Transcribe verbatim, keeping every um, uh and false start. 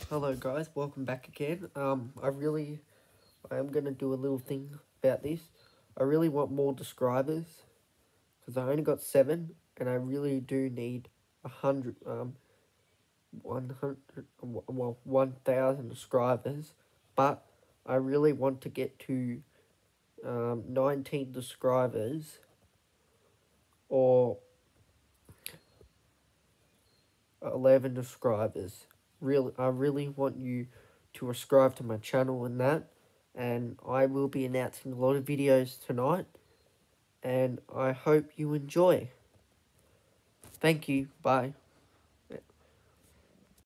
Hello guys, welcome back again. Um, I really, I am going to do a little thing about this. I really want more subscribers, because I only got seven, and I really do need a hundred, um, one hundred, well, one thousand subscribers, but I really want to get to, um, nineteen subscribers, or eleven subscribers. Really, I really want you to subscribe to my channel and that, and I will be announcing a lot of videos tonight, and I hope you enjoy. Thank you. Bye.